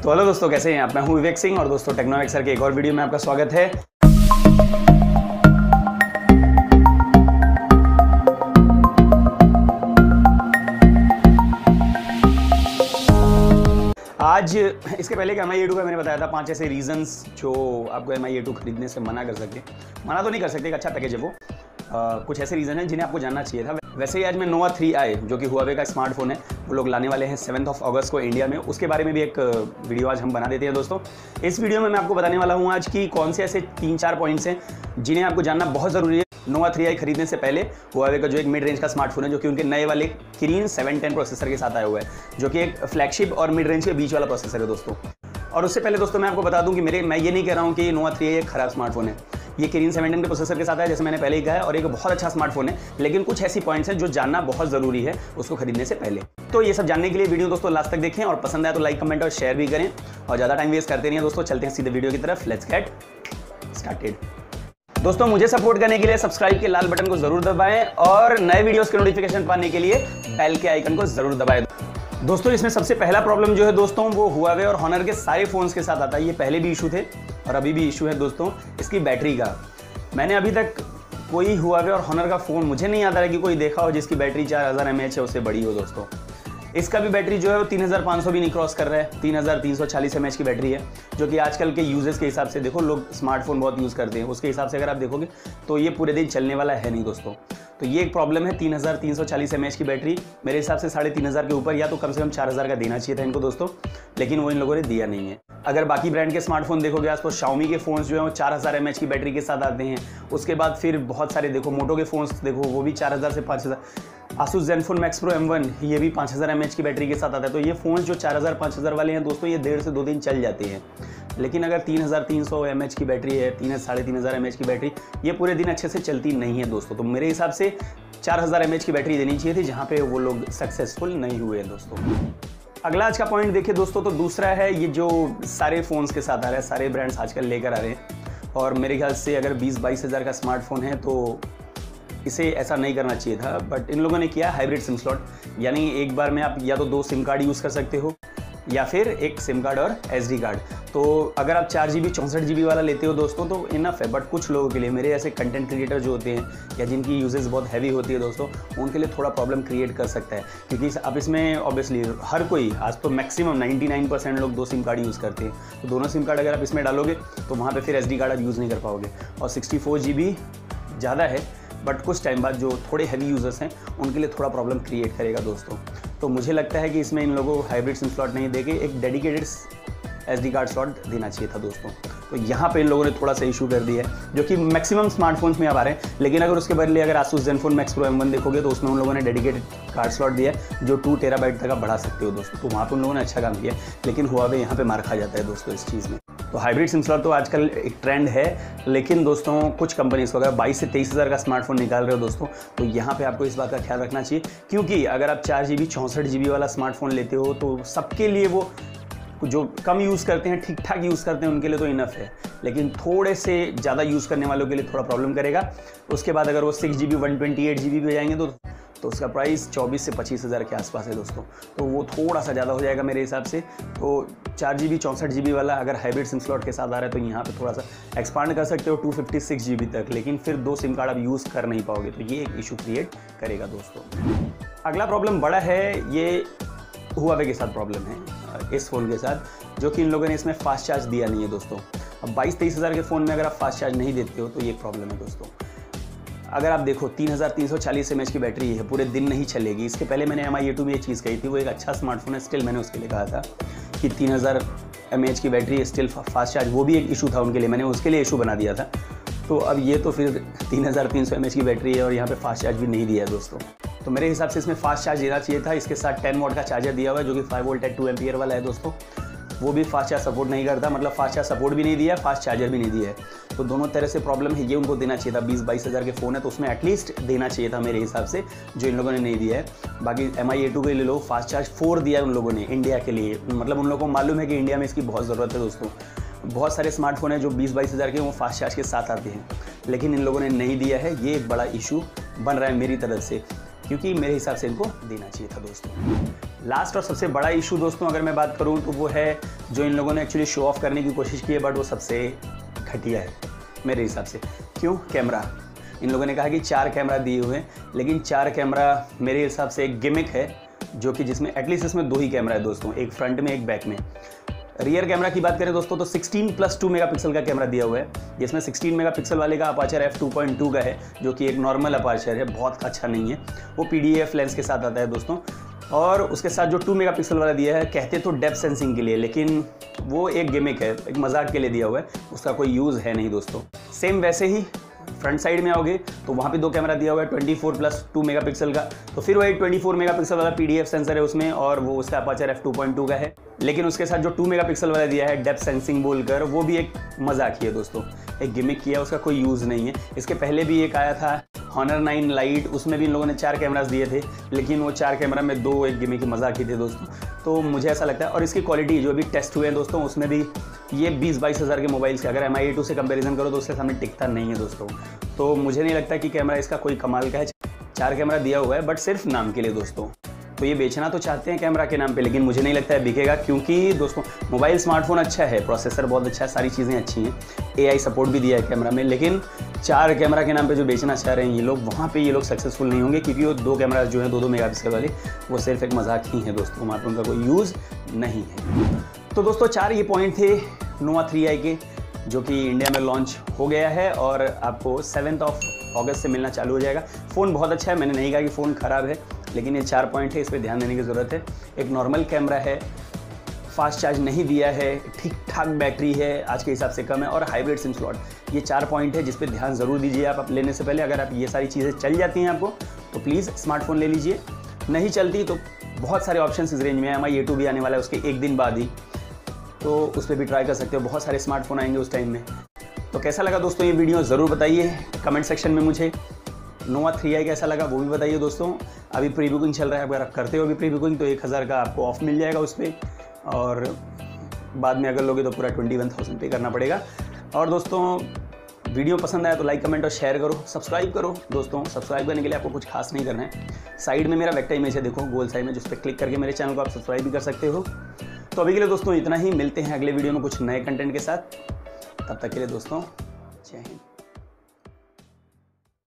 तो हेलो दोस्तों, कैसे हैं आप? मैं हूं विवेक सिंह और दोस्तों टेक्नोमिक्सर के एक और वीडियो में आपका स्वागत है। आज इसके पहले कि MI A2 का मैंने बताया था 5 ऐसे रीजंस जो आपको MI A2 खरीदने से मना कर सकते हैं। मना तो नहीं कर सकते, एक अच्छा पैकेज है वो। कुछ ऐसे रीज़न हैं जिन्हें आपको जानना चाहिए था। वैसे ही आज मैं Nova 3i जो कि हुआवे का स्मार्टफोन है, वो लोग लाने वाले हैं 7 अगस्त को इंडिया में। उसके बारे में भी एक वीडियो आज हम बना देते हैं दोस्तों। इस वीडियो में मैं आपको बताने वाला हूँ आज कि कौन से ऐसे 3-4 पॉइंट्स हैं जिन्हें आपको जानना बहुत ज़रूरी है Nova 3i खरीदने से पहले। हुआवे का जो एक मिड रेंज का स्मार्टफोन है, जो कि उनके नए वाले Kirin 710 प्रोसेसर के साथ आया हुआ है, जो कि एक फ्लैगशिप और मिड रेंज के बीच वाला प्रोसेसर है दोस्तों। और उससे पहले दोस्तों मैं आपको बता दूं कि मैं ये नहीं कह रहा हूँ कि Nova 3i एक खराब स्मार्टफोन है। ये Kirin 710 के प्रोसेसर के साथ है, जैसे मैंने पहले ही कहा है, और एक बहुत अच्छा स्मार्टफोन है। लेकिन कुछ ऐसी पॉइंट्स हैं जो जानना बहुत ज़रूरी है उसको खरीदने से पहले। तो ये सब जानने के लिए वीडियो दोस्तों लास्ट तक देखें, और पसंद आए तो लाइक, कमेंट और शेयर भी करें। और ज़्यादा टाइम वेस्ट करते नहीं है दोस्तों, चलते हैं सीधे वीडियो की तरफ। Let's get started. दोस्तों मुझे सपोर्ट करने के लिए सब्सक्राइब के लाल बटन को जरूर दबाएं और नए वीडियोस के नोटिफिकेशन पाने के लिए बेल के आइकन को जरूर दबाएं। दोस्तों इसमें सबसे पहला प्रॉब्लम जो है दोस्तों, वो हुआवे और हॉनर के सारे फोन्स के साथ आता है। ये पहले भी इशू थे और अभी भी इशू है दोस्तों इसकी बैटरी का। मैंने अभी तक कोई हुआवे और हॉनर का फ़ोन मुझे नहीं आता है कि कोई देखा हो जिसकी बैटरी 4000 mAh है, उससे बड़ी हो दोस्तों। इसका भी बैटरी जो है वो 3500 भी नहीं क्रॉस कर रहा है। 3340 mAh की बैटरी है, जो कि आजकल के यूजेस के हिसाब से, देखो लोग स्मार्टफोन बहुत यूज़ करते हैं, उसके हिसाब से अगर आप देखोगे तो ये पूरे दिन चलने वाला है नहीं दोस्तों। तो ये एक प्रॉब्लम है। 3340 mAh की बैटरी मेरे हिसाब से 3500 के ऊपर या तो कम से कम 4000 का देना चाहिए था इनको दोस्तों, लेकिन वो इन लोगों ने दिया नहीं है। अगर बाकी ब्रांड के स्मार्टफोन देखोगे आज तो Xiaomi के फ़ोन्स जो हैं वो 4000 mAh की बैटरी के साथ आते हैं। उसके बाद फिर बहुत सारे देखो, मोटो के फ़ोन्स देखो, वो भी 4000 से 5000। Asus Zenfone Max Pro M1 ये भी 5000 mAh की बैटरी के साथ आता है। तो ये फ़ोन्स जो 4000-5000 वाले हैं दोस्तों, ये 1.5 से 2 दिन चल जाते हैं। लेकिन अगर 3300 mAh की बैटरी है, 3500 mAh की बैटरी, ये पूरे दिन अच्छे से चलती नहीं है दोस्तों। तो मेरे हिसाब से 4000 mAh की बैटरी देनी चाहिए थी, जहाँ पे वो लोग सक्सेसफुल नहीं हुए हैं दोस्तों। अगला आज का पॉइंट देखिए दोस्तों, तो दूसरा है ये जो सारे फ़ोन्स के साथ आ रहा है, सारे ब्रांड्स आजकल लेकर आ रहे हैं। और मेरे ख्याल से अगर 20-22 हज़ार का स्मार्टफोन है तो इसे ऐसा नहीं करना चाहिए था, बट इन लोगों ने किया हाइब्रिड सिम स्लॉट। यानी एक बार में आप या तो 2 सिम कार्ड यूज़ कर सकते हो या फिर एक सिम कार्ड और SD कार्ड। तो अगर आप 4 GB 64 GB वाला लेते हो दोस्तों तो इनफ है। बट कुछ लोगों के लिए, मेरे ऐसे कंटेंट क्रिएटर जो होते हैं या जिनकी यूजेस बहुत हैवी होती है दोस्तों, उनके लिए थोड़ा प्रॉब्लम क्रिएट कर सकता है। क्योंकि अब इसमें ऑब्वियसली हर कोई, आज तो मैक्सिमम 99% लोग 2 सिम कार्ड यूज़ करते हैं। तो दोनों सिम कार्ड अगर आप इसमें डालोगे तो वहाँ पर फिर SD कार्ड आप यूज़ नहीं कर पाओगे। और 64 GB ज़्यादा है, बट कुछ टाइम बाद जो थोड़े हैवी यूज़र्स हैं उनके लिए थोड़ा प्रॉब्लम क्रिएट करेगा दोस्तों। तो मुझे लगता है कि इसमें इन लोगों को हाइब्रिड सिम स्लॉट नहीं देके एक डेडिकेटेड SD कार्ड स्लॉट देना चाहिए था दोस्तों। तो यहाँ पे इन लोगों ने थोड़ा सा इशू कर दिया है, जो कि मैक्सिमम स्मार्टफोन्स में अब आ रहे हैं। लेकिन अगर उसके बदले अगर Asus Zenfone Max Pro M1 देखोगे तो उसमें उन लोगों ने डेडिकेटेड कार्ड स्लॉट दिया है, जो 2 TB तक आप बढ़ा सकते हो दोस्तों। तो वहाँ पर उन लोगों ने अच्छा काम किया, लेकिन हुआवे यहाँ पे मार खा जाता है दोस्तों इस चीज़ में। तो हाइब्रिड सिम स्लॉट तो आजकल एक ट्रेंड है, लेकिन दोस्तों कुछ कंपनीज़ को अगर 22 से 23 हज़ार का स्मार्टफोन निकाल रहे हो दोस्तों, तो यहाँ पे आपको इस बात का ख्याल रखना चाहिए। क्योंकि अगर आप 4 GB 64 GB वाला स्मार्टफोन लेते हो तो सबके लिए वो, जो कम यूज़ करते हैं, ठीक ठाक यूज़ करते हैं, उनके लिए तो इनफ है। लेकिन थोड़े से ज़्यादा यूज़ करने वालों के लिए थोड़ा प्रॉब्लम करेगा। उसके बाद अगर वो 6 GB 128 GB पे जाएंगे तो उसका प्राइस 24 से 25 हज़ार के आसपास है दोस्तों। तो वो थोड़ा सा ज़्यादा हो जाएगा मेरे हिसाब से। तो 4 GB 64 GB वाला अगर हाइब्रिड सिम स्लॉट के साथ आ रहा है तो यहाँ पे थोड़ा सा एक्सपांड कर सकते हो 256 GB तक, लेकिन फिर 2 सिम कार्ड आप यूज़ कर नहीं पाओगे। तो ये एक इशू क्रिएट करेगा दोस्तों। अगला प्रॉब्लम बड़ा है, ये हुआवे के साथ प्रॉब्लम है इस फ़ोन के साथ, जो कि इन लोगों ने इसमें फास्ट चार्ज दिया नहीं है दोस्तों। अब 22-23 हज़ार के फ़ोन में अगर आप फास्ट चार्ज नहीं देते हो तो ये प्रॉब्लम है दोस्तों। अगर आप देखो 3340 mAh की बैटरी है, पूरे दिन नहीं चलेगी। इसके पहले मैंने MI A2 में ये चीज़ कही थी, वो एक अच्छा स्मार्टफोन है, स्टिल मैंने उसके लिए कहा था कि 3000 mAh की बैटरी है, स्टिल फास्ट चार्ज, वो भी एक इशू था उनके लिए, मैंने उसके लिए इशू बना दिया था। तो अब ये तो फिर 3300 mAh की बैटरी है और यहाँ पे फास्ट चार्ज भी नहीं दिया है दोस्तों। तो मेरे हिसाब से इसमें फास्ट चार्ज देना चाहिए था। इसके साथ 10 वॉट का चार्जर दिया हुआ है, जो कि 5 वोल्ट 2 एम्पियर वाला है दोस्तों। वो भी फास्ट चार्ज सपोर्ट नहीं करता, मतलब फास्ट चार्ज सपोर्ट भी नहीं दिया, फास्ट चार्जर भी नहीं दिया है। तो दोनों तरह से प्रॉब्लम है, ये उनको देना चाहिए था। 20-22 हज़ार के फ़ोन है तो उसमें एटलीस्ट देना चाहिए था मेरे हिसाब से, जो इन लोगों ने नहीं दिया है। बाकी MI A2 के लिए लोग फास्ट चार्ज 4 दिया है उन लोगों ने इंडिया के लिए, मतलब उन लोगों को मालूम है कि इंडिया में इसकी बहुत ज़रूरत है दोस्तों। बहुत सारे स्मार्टफोन हैं जो 20-22 हज़ार के वो फास्ट चार्ज के साथ आते हैं, लेकिन इन लोगों ने नहीं दिया है। ये एक बड़ा इशू बन रहा है मेरी तरफ से, क्योंकि मेरे हिसाब से इनको देना चाहिए था दोस्तों। लास्ट और सबसे बड़ा इशू दोस्तों अगर मैं बात करूं तो वो है जो इन लोगों ने एक्चुअली शो ऑफ करने की कोशिश की है, बट वो सबसे घटिया है मेरे हिसाब से। क्यों? कैमरा। इन लोगों ने कहा कि 4 कैमरा दिए हुए हैं, लेकिन 4 कैमरा मेरे हिसाब से एक गिमिक है, जो कि जिसमें एटलीस्ट इसमें 2 ही कैमरा है दोस्तों, एक फ्रंट में एक बैक में। रियर कैमरा की बात करें दोस्तों तो 16+2 मेगापिक्सल का कैमरा दिया हुआ है, जिसमें 16 मेगापिक्सल वाले का अपार्चर f2.2 का है, जो कि एक नॉर्मल अपार्चर है, बहुत अच्छा नहीं है। वो PDAF लेंस के साथ आता है दोस्तों। और उसके साथ जो 2 मेगापिक्सल वाला दिया है, कहते तो डेप्थ सेंसिंग के लिए, लेकिन वो एक गिमिक है, एक मजाक के लिए दिया हुआ है, उसका कोई यूज़ है नहीं दोस्तों। सेम वैसे ही फ्रंट साइड में आओगे तो वहाँ पे 2 कैमरा दिया हुआ है 24+2 मेगापिक्सल का, तो फिर वही 24 मेगापिक्सल वाला PDF सेंसर है उसमें, और वो उसका अपार्चर f2.2 का है। लेकिन उसके साथ जो 2 मेगापिक्सल वाला दिया है डेप्थ सेंसिंग बोलकर, वो भी एक मजाक ही है दोस्तों, एक गिमिक किया, उसका कोई यूज़ नहीं है। इसके पहले भी एक आया था Honor 9 लाइट, उसमें भी इन लोगों ने 4 कैमरास दिए थे, लेकिन वो 4 कैमरा में 2 एक गिमिक की मजाक ही थे दोस्तों। तो मुझे ऐसा लगता है, और इसकी क्वालिटी जो भी टेस्ट हुए हैं दोस्तों, उसमें भी ये 20-22 हज़ार के मोबाइल से अगर MI A2 से कंपेरिजन करो तो उसके सामने टिकता नहीं है दोस्तों। तो मुझे नहीं लगता कि कैमरा इसका कोई कमाल का है। 4 कैमरा दिया हुआ है बट सिर्फ नाम के लिए दोस्तों। तो ये बेचना तो चाहते हैं कैमरा के नाम पे, लेकिन मुझे नहीं लगता है बिकेगा, क्योंकि दोस्तों मोबाइल स्मार्टफोन अच्छा है, प्रोसेसर बहुत अच्छा है, सारी चीज़ें अच्छी हैं, AI सपोर्ट भी दिया है कैमरा में, लेकिन 4 कैमरा के नाम पे जो बेचना चाह रहे हैं ये लोग, वहाँ पे ये लोग सक्सेसफुल नहीं होंगे, क्योंकि वो 2 कैमरा जो हैं 2-2 मेगापिक्सल वाले, वो सिर्फ एक मजाक ही है दोस्तों, वहाँ पर उनका कोई यूज़ नहीं है। तो दोस्तों 4 ये पॉइंट थे Nova 3i के, जो कि इंडिया में लॉन्च हो गया है और आपको 7 अगस्त से मिलना चालू हो जाएगा। फ़ोन बहुत अच्छा है, मैंने नहीं कहा कि फ़ोन ख़राब है, लेकिन ये 4 पॉइंट है, इस पर ध्यान देने की ज़रूरत है। एक नॉर्मल कैमरा है, फास्ट चार्ज नहीं दिया है, ठीक ठाक बैटरी है, आज के हिसाब से कम है, और हाइब्रिड सिम स्लॉट। ये 4 पॉइंट है जिस पे ध्यान ज़रूर दीजिए आप लेने से पहले। अगर आप ये सारी चीज़ें चल जाती हैं आपको तो प्लीज़ स्मार्टफोन ले लीजिए, नहीं चलती तो बहुत सारे ऑप्शन इस रेंज में है। MI A2 भी आने वाला है उसके एक दिन बाद ही, तो उस पर भी ट्राई कर सकते हो, बहुत सारे स्मार्टफोन आएंगे उस टाइम में। तो कैसा लगा दोस्तों ये वीडियो ज़रूर बताइए कमेंट सेक्शन में मुझे। Nova 3i कैसा लगा वो भी बताइए दोस्तों। अभी प्री बुकिंग चल रहा है, अगर आप करते हो अभी प्री बुकिंग तो 1000 का आपको ऑफ मिल जाएगा उस पर, और बाद में अगर लोगे तो पूरा 21,000 पे करना पड़ेगा। और दोस्तों वीडियो पसंद आया तो लाइक कमेंट और शेयर करो, सब्सक्राइब करो दोस्तों। सब्सक्राइब करने के लिए आपको कुछ खास नहीं करना है, साइड में मेरा वेक्टर इमेज है देखो गोल साइड में, जिस पर क्लिक करके मेरे चैनल को आप सब्सक्राइब भी कर सकते हो। तो अभी के लिए दोस्तों इतना ही, मिलते हैं अगले वीडियो में कुछ नए कंटेंट के साथ। तब तक के लिए दोस्तों